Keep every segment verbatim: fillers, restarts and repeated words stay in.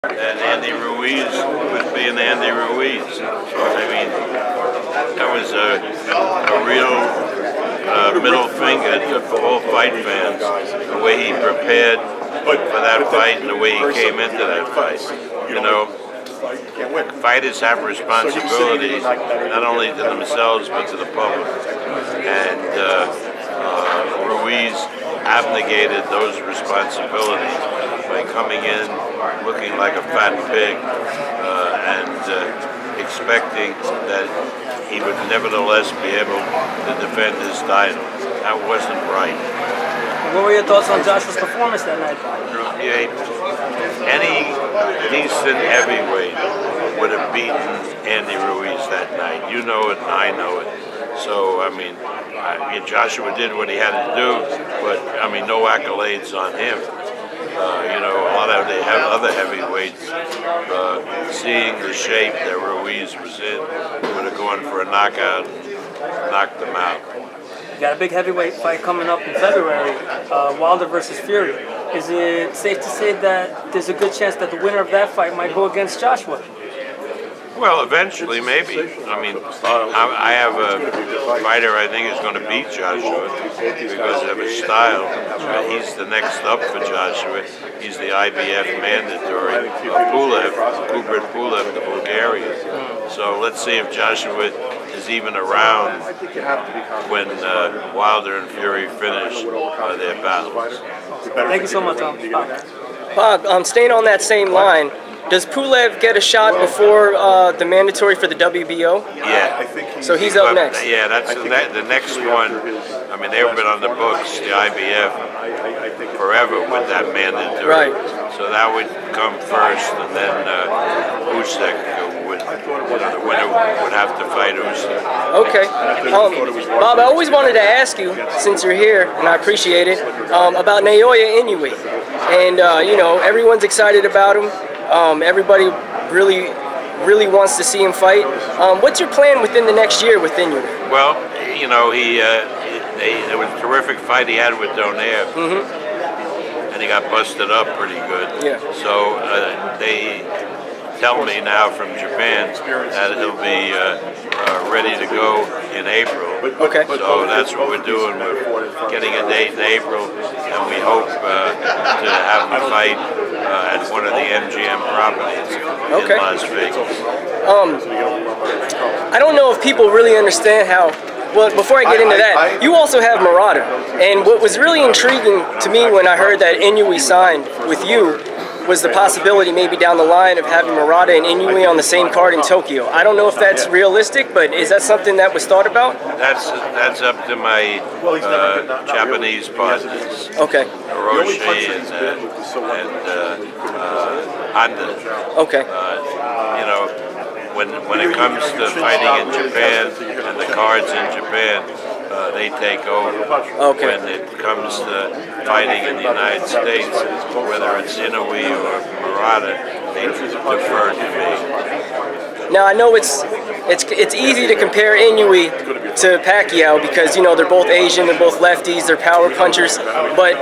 And Andy Ruiz was being Andy Ruiz. I mean, that was a, a real uh, middle finger to all fight fans, the way he prepared for that fight and the way he came into that fight. You know, fighters have responsibilities, not only to themselves, but to the public. And uh, uh, Ruiz abnegated those responsibilities by coming in looking like a fat pig uh, and uh, expecting that he would nevertheless be able to defend his title. That wasn't right. What were your thoughts on Joshua's performance that night? Yeah, any decent heavyweight would have beaten Andy Ruiz that night. You know it and I know it. So, I mean, I, Joshua did what he had to do, but, I mean, no accolades on him. Uh, you know, a lot of the other heavyweights, uh, seeing the shape that Ruiz was in, would have gone for a knockout and knocked them out. You got a big heavyweight fight coming up in February, uh, Wilder versus Fury. Is it safe to say that there's a good chance that the winner of that fight might go against Joshua? Well, eventually, maybe. I mean, I have a fighter I think is going to beat Joshua because of his style. Uh, he's the next up for Joshua. He's the I B F mandatory. Uh, Pulev, Kubrat Pulev, the Bulgarian. So let's see if Joshua is even around when uh, Wilder and Fury finish uh, their battles. Thank you so much, Tom. Bob, um, staying on that same line, does Pulev get a shot before uh, the mandatory for the W B O? Yeah. So he's up but, next. Yeah, that's the, ne the next one. I mean, they've been on the books, the I B F, forever with that mandatory. Right. So that would come first, and then uh, Usyk would, you know, the winner would have to fight Usyk. Okay. Um, Bob, I always wanted to ask you, since you're here, and I appreciate it, um, about Naoya Inoue. And, uh, you know, everyone's excited about him. Um, everybody really, really wants to see him fight. Um, what's your plan within the next year with Inoue? Well, you know, he, uh, they, it was a terrific fight he had with Donaire, mm-hmm. and he got busted up pretty good. Yeah. So uh, they tell me now from Japan that he'll be uh, uh, ready to go in April. Okay. So that's what we're doing. We're getting a date in April, and we hope uh, to have him fight uh, at one of the M G M properties okay. in Las Vegas. Um, I don't know if people really understand how. Well, before I get into that, you also have Murata, and what was really intriguing to me when I heard that Inoue signed with you was the possibility maybe down the line of having Murata and Inoue on the same card in Tokyo. I don't know if that's realistic, but is that something that was thought about? That's that's up to my uh, Japanese partners. Okay. Hiroshi and, uh, and uh, uh, Honda. Okay. Uh, you know, when when it comes to fighting in Japan and the cards in Japan, Uh, they take over. Okay. When it comes to fighting in the United States, whether it's Inoue or Murata, they defer to me. Now I know it's it's it's easy to compare Inoue to Pacquiao because you know they're both Asian, they're both lefties, they're power punchers. But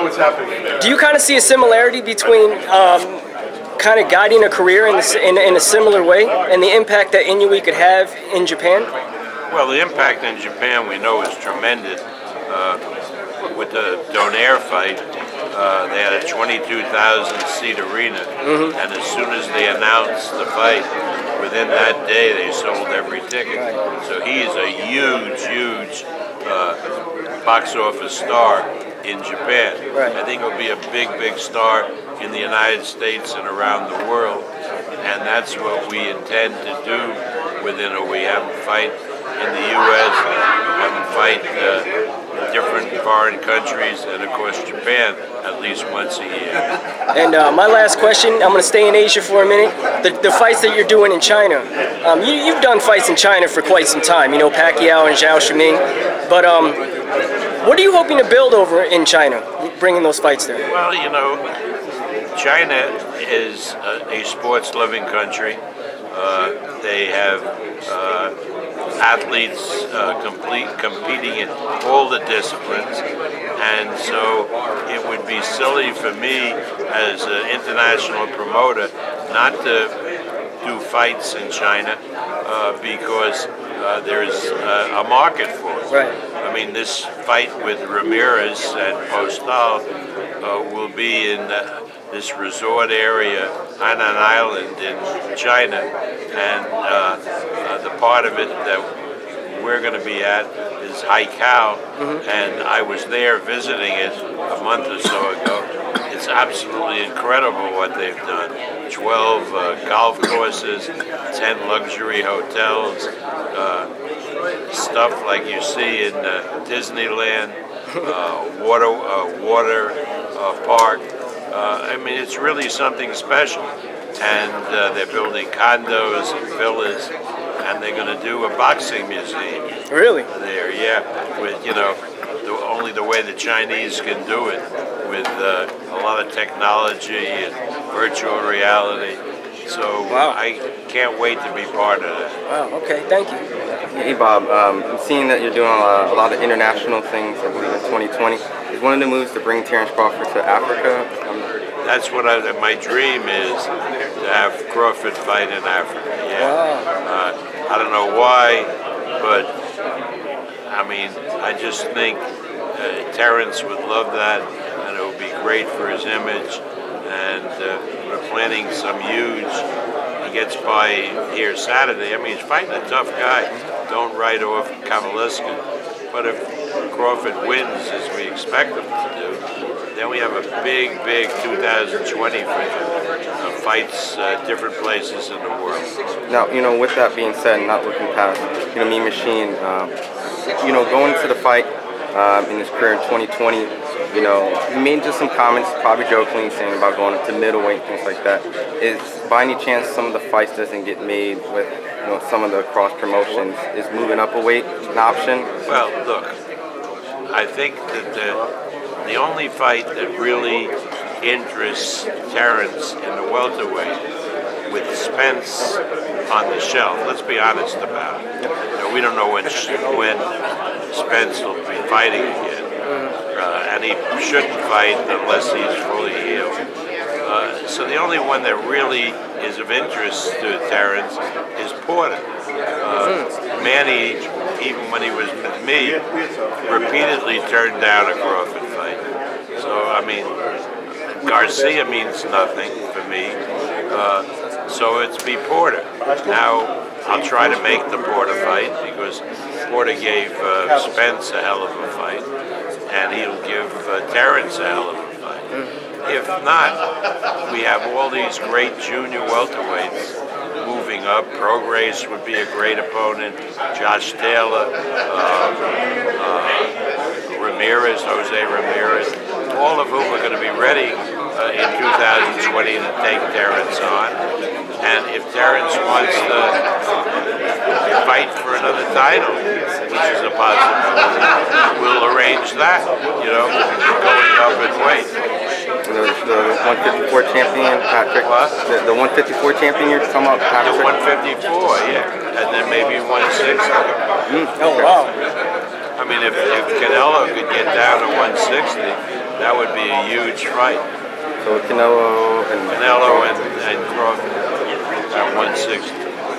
do you kind of see a similarity between um, kind of guiding a career in, the, in in a similar way and the impact that Inoue could have in Japan? Well, the impact in Japan we know is tremendous. Uh, with the Donaire fight, uh, they had a twenty-two thousand seat arena, mm-hmm. and as soon as they announced the fight, within that day they sold every ticket. So he's a huge, huge uh, box office star in Japan. Right. I think he'll be a big, big star in the United States and around the world, and that's what we intend to do with Inoue. We have him fight in the U S, have him fight uh, different foreign countries, and of course Japan at least once a year. And uh, my last question, I'm going to stay in Asia for a minute. The, the fights that you're doing in China, um, you, you've done fights in China for quite some time, you know, Pacquiao and Zhao Shiming, but um, what are you hoping to build over in China, bringing those fights there? Well, you know, China is a, a sports-loving country. Uh, they have uh, athletes uh, complete competing in all the disciplines. And so it would be silly for me as an international promoter not to do fights in China uh, because uh, there's uh, a market for it. Right. I mean, this fight with Ramirez and Postal uh, will be in uh, this resort area, Hainan Island in China, and uh, uh, the part of it that we're going to be at is Haikou, mm-hmm. and I was there visiting it a month or so ago. It's absolutely incredible what they've done. twelve uh, golf courses, ten luxury hotels, uh, stuff like you see in uh, Disneyland, uh, water, uh, water uh, park. Uh, I mean, it's really something special. And uh, they're building condos and villas, and they're going to do a boxing museum. Really? There, yeah. With, you know, the, only the way the Chinese can do it, with uh, a lot of technology and virtual reality. So wow. I can't wait to be part of it. Wow, okay, thank you. Hey Bob, um, I'm seeing that you're doing a, a lot of international things, I believe in twenty twenty. Is one of the moves to bring Terrence Crawford to Africa? Um, That's what I, my dream is, to have Crawford fight in Africa. Yeah. Wow. Uh, I don't know why, but I mean, I just think uh, Terrence would love that, and it would be great for his image. And uh, we're planning some huge. He gets by here Saturday. I mean, he's fighting a tough guy. Don't write off Kavalevsky. But if Crawford wins, as we expect him to do, then we have a big, big two thousand twenty for him. Uh, fights uh, different places in the world. Now, you know, with that being said, not looking past, you know, Mean Machine, um, you know, going to the fight um, in his career in twenty twenty, you know, he made just some comments, probably jokingly, saying about going to middleweight, things like that. Is, by any chance, some of the fights doesn't get made with, you know, some of the cross promotions? Is moving up a weight an option? Well, look, I think that the, the only fight that really interests Terrence in the welterweight with Spence on the shelf, let's be honest about it. You know, we don't know when, when Spence will be fighting again. Uh, and he shouldn't fight unless he's fully healed. Uh, so the only one that really is of interest to Terrence is Porter. Uh, Manny, even when he was with me, repeatedly turned down a Crawford fight. So, I mean, Garcia means nothing for me. Uh, so it's be Porter. Now, I'll try to make the Porter fight because Porter gave uh, Spence a hell of a fight, and he'll give uh, Terrence a hell of a fight. If not, we have all these great junior welterweights moving up. Prograis would be a great opponent. Josh Taylor, uh, uh, Ramirez, Jose Ramirez, all of whom are going to be ready uh, in two thousand twenty to take Terrence on. And if Terrence wants to fight for another title, which is a possibility, we'll arrange that, you know, going up in weight. The, the one fifty-four champion, Patrick. What? The, the one fifty-four champion you're talking about, Patrick? The one fifty-four, yeah. And then maybe one sixty. Mm, oh, wow. I mean, if, if Canelo could get down to one sixty, that would be a huge fight. So Canelo and Canelo and, and Crawford at one sixty.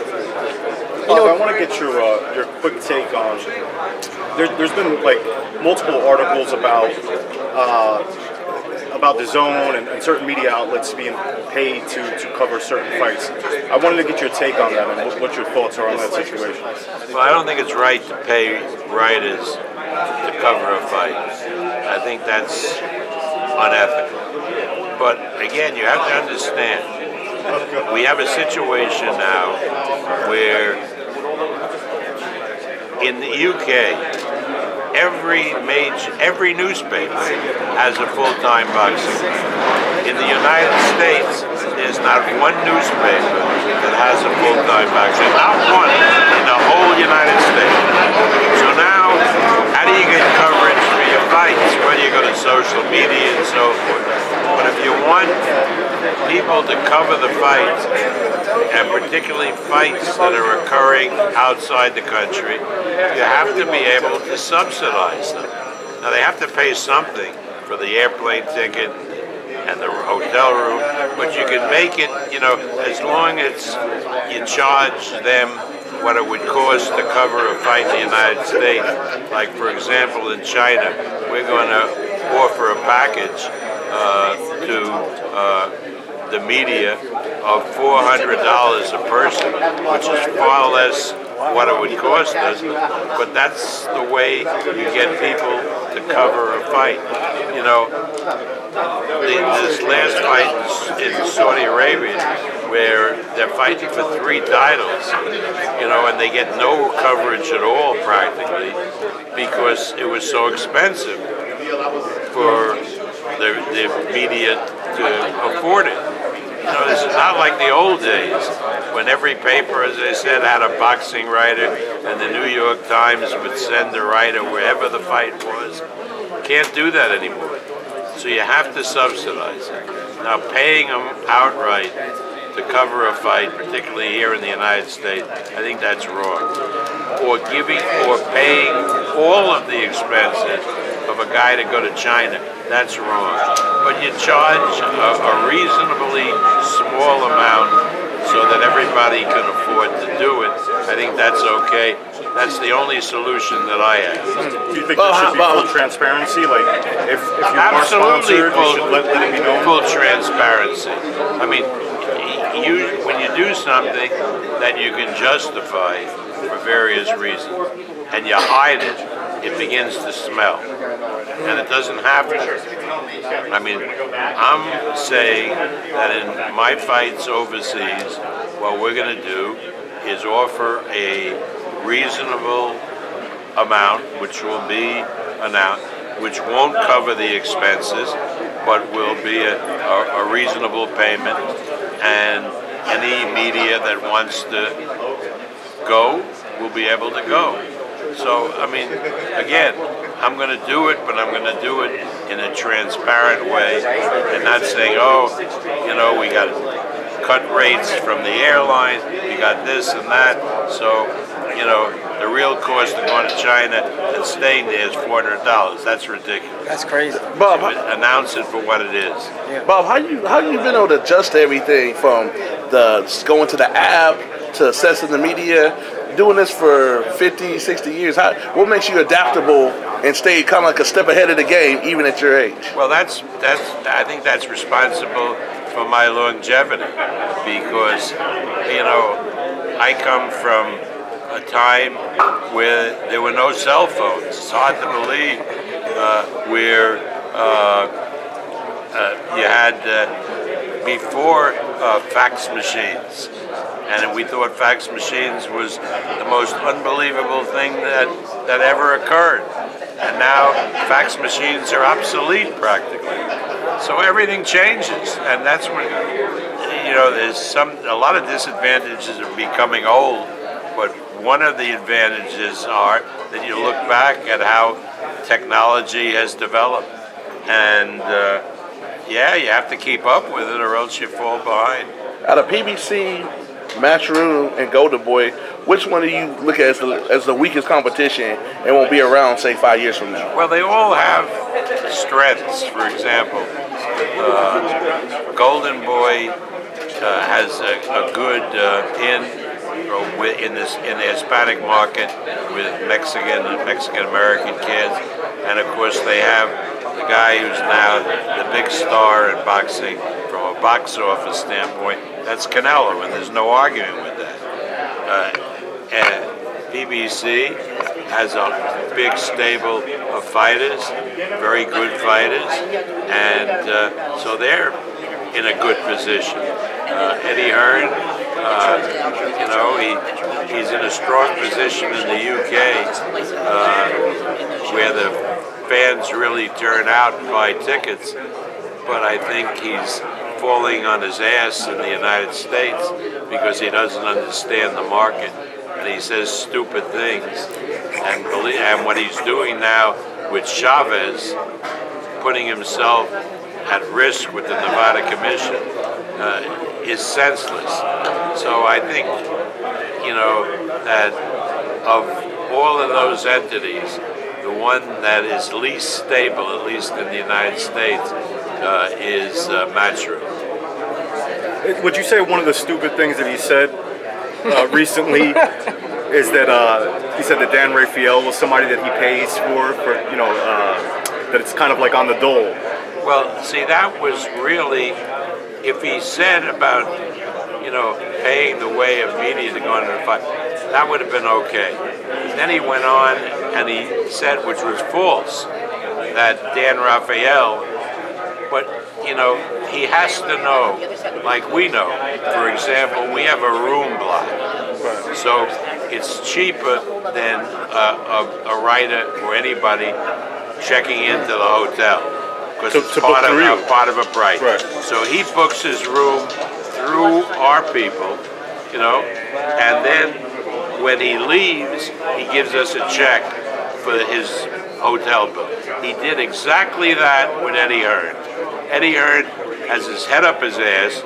You know, I want to get your uh, your quick take on. There, there's been like multiple articles about uh, about the Zone and, and certain media outlets being paid to, to cover certain fights. I wanted to get your take on that and what, what your thoughts are on that situation. Well, I don't think it's right to pay writers to cover a fight. I think that's unethical. But again, you have to understand, we have a situation now where in the U K, every major, every newspaper has a full-time boxing fan. In the United States, there's not one newspaper that has a full-time boxing, not one in the whole United States. So now, how do you get coverage for your fights? Well, you go to social media and so forth. But if you want people to cover the fights, and particularly fights that are occurring outside the country, you have to be able to subsidize them. Now they have to pay something for the airplane ticket and the hotel room, but you can make it, you know, as long as you charge them what it would cost to cover a fight in the United States. Like, for example, in China, we're going to offer a package uh, to uh, the media of four hundred dollars a person, which is far less what it would cost us, but that's the way you get people to cover a fight. You know, the, this last fight in Saudi Arabia, where they're fighting for three titles, you know, and they get no coverage at all practically because it was so expensive for the, the media to afford it. You know, this is not like the old days when every paper, as I said, had a boxing writer, and the New York Times would send a writer wherever the fight was. Can't do that anymore. So you have to subsidize it. Now, paying them outright to cover a fight, particularly here in the United States, I think that's wrong. Or giving, or paying all of the expenses of a guy to go to China, that's wrong. But you charge a, a reasonably small amount so that everybody can afford to do it. I think that's okay. That's the only solution that I have. Do you think there should be full transparency? Like, if, if you are sponsored, full, you should let, let it be known? Full transparency. I mean, you, when you do something that you can justify for various reasons, and you hide it, it begins to smell. And it doesn't have to. I mean, I'm saying that in my fights overseas, what we're going to do is offer a reasonable amount, which will be announced, which won't cover the expenses, but will be a, a, a reasonable payment. And any media that wants to go will be able to go. So, I mean, again, I'm going to do it, but I'm going to do it in a transparent way and not saying, oh, you know, we got cut rates from the airline, we got this and that. So, you know, the real cost of going to China and staying there is four hundred dollars. That's ridiculous. That's crazy. Bob, so announce it for what it is. Yeah. Bob, how you how you been able to adjust everything from the going to the app to assessing the media? Doing this for fifty, sixty years, how, what makes you adaptable and stay kind of like a step ahead of the game even at your age? Well, that's that's I think that's responsible for my longevity because, you know, I come from a time where there were no cell phones. It's hard to believe uh, where uh, uh, you had uh, before uh, fax machines. And we thought fax machines was the most unbelievable thing that, that ever occurred. And now fax machines are obsolete practically. So everything changes. And that's when, you know, there's some, a lot of disadvantages of becoming old. But one of the advantages are that you look back at how technology has developed. And uh, yeah, you have to keep up with it or else you fall behind. Out of P B C, Matchroom, and Golden Boy, which one do you look at as the, as the weakest competition and won't be around, say, five years from now? Well, they all have strengths. For example, uh, Golden Boy uh, has a, a good uh, in in this in the Hispanic market with Mexican and Mexican American kids, and of course they have the guy who's now the big star in boxing from a box office standpoint. That's Canelo, and there's no arguing with that. Uh, and P B C has a big stable of fighters, very good fighters, and uh, so they're in a good position. Uh, Eddie Hearn, uh, you know, he he's in a strong position in the U K, uh, where the fans really turn out and buy tickets, but I think he's falling on his ass in the United States because he doesn't understand the market and he says stupid things. And, believe, and what he's doing now with Chavez, putting himself at risk with the Nevada Commission, uh, is senseless. So I think, you know, that of all of those entities, the one that is least stable, at least in the United States, uh, is uh, Matchroom. Would you say one of the stupid things that he said uh, recently is that uh, he said that Dan Rafael was somebody that he pays for, for you know, uh, that it's kind of like on the dole? Well, see, that was really, if he said about, you know, paying the way of media to go into the fight, that would have been okay. Then he went on and he said, which was false, that Dan Rafael, but, you know, he has to know, like we know. For example, we have a room block. So it's cheaper than a, a, a writer or anybody checking into the hotel. Because it's part of, a, part of a price. Right. So he books his room through our people, you know, and then when he leaves, he gives us a check for his hotel bill. He did exactly that with Eddie Hearn. Eddie Hearn has his head up his ass.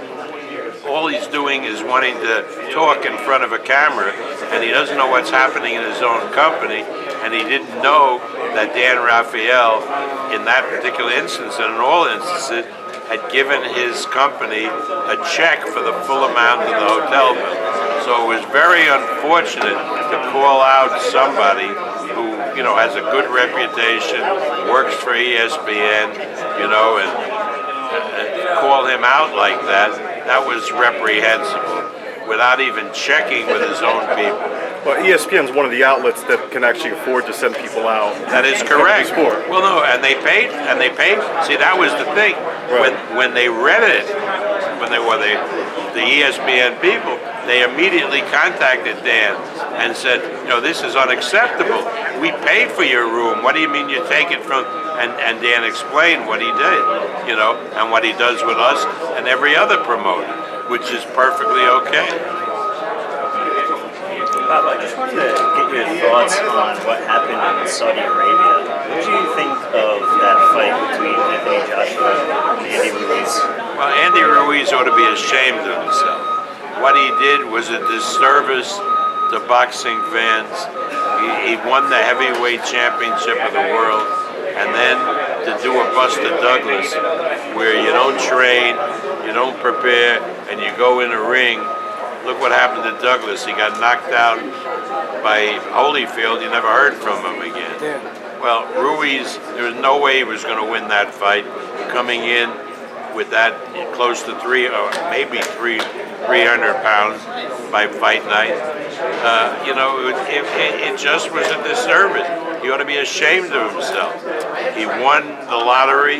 All he's doing is wanting to talk in front of a camera, and he doesn't know what's happening in his own company, and he didn't know that Dan Rafael, in that particular instance, and in all instances, had given his company a check for the full amount of the hotel bill. So it was very unfortunate to call out somebody who, you know, has a good reputation, works for E S P N, you know, and, and call him out like that. That was reprehensible, without even checking with his own people. Well, E S P N is one of the outlets that can actually afford to send people out. That is correct. Well, no, and they paid, and they paid. See, that was the thing. Right. When when they read it, when they were the the E S P N people, they immediately contacted Dan and said, you know, this is unacceptable. We paid for your room. What do you mean you take it from? And and Dan explained what he did, you know, and what he does with us and every other promoter, which is perfectly okay. Bob, I just wanted to get your thoughts on what happened in Saudi Arabia. What do you think of that fight between Anthony Joshua and Andy Ruiz? Well, Andy Ruiz ought to be ashamed of himself. What he did was a disservice to boxing fans. He, he won the heavyweight championship of the world, and then to do a Buster Douglas, where you don't train, you don't prepare, and you go in a ring. Look what happened to Douglas. He got knocked out by Holyfield. You never heard from him again. Yeah. Well, Ruiz, there was no way he was going to win that fight. Coming in with that close to three, or maybe three, three hundred pounds by fight night. Uh, you know, it, it, it just was a disservice. He ought to be ashamed of himself. He won the lottery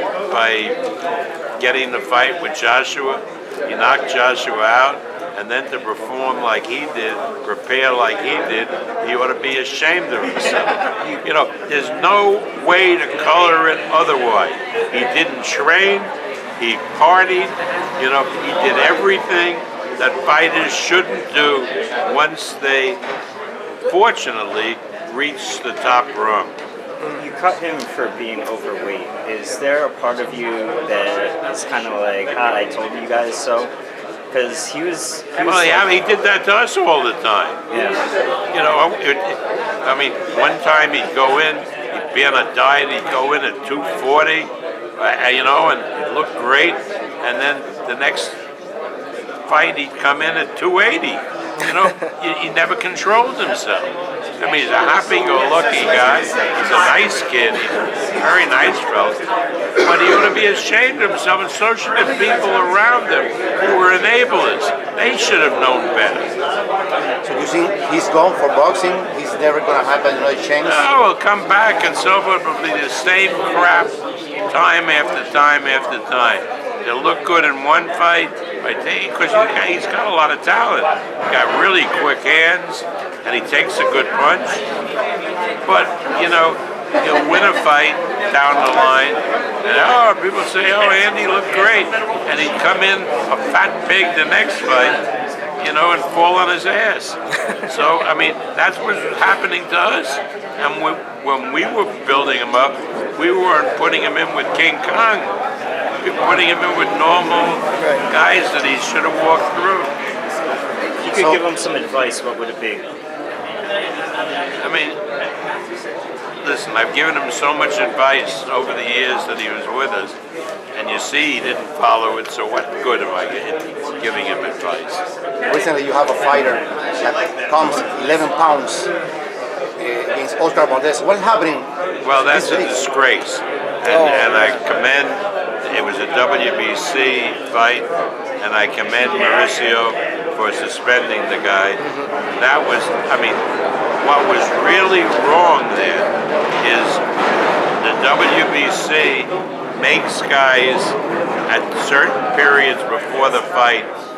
by getting the fight with Joshua. He knocked Joshua out. And then to perform like he did, prepare like he did, he ought to be ashamed of himself. You know, there's no way to color it otherwise. He didn't train, he partied, you know, he did everything that fighters shouldn't do once they, fortunately, reach the top rung. You cut him for being overweight. Is there a part of you that is kind of like, ah, I told you guys so? Because he was, he was well, yeah, he did that to us all the time. Yeah. You know, it, I mean, one time he'd go in, he'd be on a diet, he'd go in at two forty, uh, you know, and it looked great. And then the next fight, he'd come in at two eighty. You know, he, he never controlled himself. I mean, he's a happy-go-lucky guy. He's a nice kid. He's a very nice fellow. But he ought to be ashamed of himself, and so should the people around him who were enablers. They should have known better. So you see, he's gone for boxing. He's never going to have another chance. No, he'll come back and so forth, but be the same crap time after time after time. He'll look good in one fight, because he's got a lot of talent. He's got really quick hands, and he takes a good punch. But, you know, he'll win a fight down the line, and oh, people say, oh, Andy looked great. And he'd come in a fat pig the next fight, you know, and fall on his ass. So, I mean, that's what's happening to us. And we, when we were building him up, we weren't putting him in with King Kong. We were putting him in with normal guys that he should have walked through. If you could give him some advice, what would it be? I mean, listen, I've given him so much advice over the years that he was with us, and you see he didn't follow it, so what good am I giving him advice? Recently you have a fighter that comes eleven pounds against Oscar Valdez. What's happening? Well, that's a disgrace, and, Oh. and I commend, it was a W B C fight, and I commend Mauricio for suspending the guy. That was, I mean, what was really wrong there is the W B C makes guys at certain periods before the fight